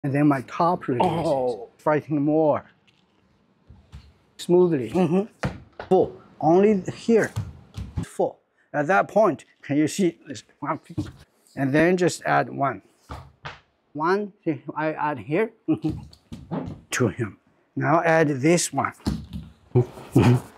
And then my top releases, fighting more smoothly. Full, only here, full. At that point, can you see this? And then just add one. One, I add here to him. Now add this one.